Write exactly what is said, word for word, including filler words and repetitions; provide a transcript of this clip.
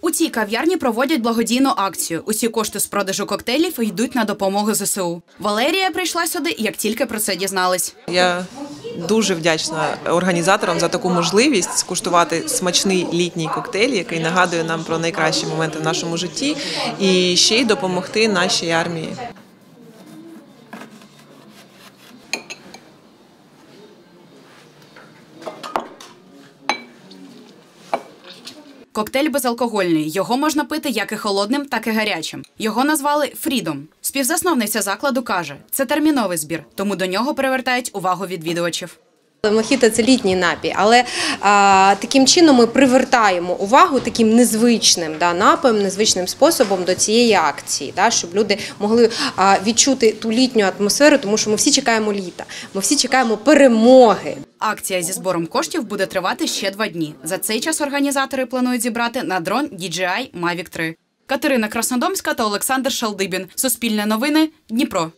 У цій кав'ярні проводять благодійну акцію. Усі кошти з продажу коктейлів йдуть на допомогу зе се у. Валерія прийшла сюди, як тільки про це дізнались. Я дуже вдячна організаторам за таку можливість скуштувати смачний літній коктейль, який нагадує нам про найкращі моменти в нашому житті, і ще й допомогти нашій армії. Коктейль безалкогольний. Його можна пити як і холодним, так і гарячим. Його назвали «Фрідом». Співзасновниця закладу каже, це терміновий збір, тому до нього привертають увагу відвідувачів. Мохіто – це літній напій, але а, таким чином ми привертаємо увагу таким незвичним да, напоєм, незвичним способом до цієї акції, да, щоб люди могли а, відчути ту літню атмосферу, тому що ми всі чекаємо літа, ми всі чекаємо перемоги. Акція зі збором коштів буде тривати ще два дні. За цей час організатори планують зібрати на дрон ді джей ай Мавік три. Катерина Краснодомська та Олександр Шалдибін. Суспільне новини. Дніпро.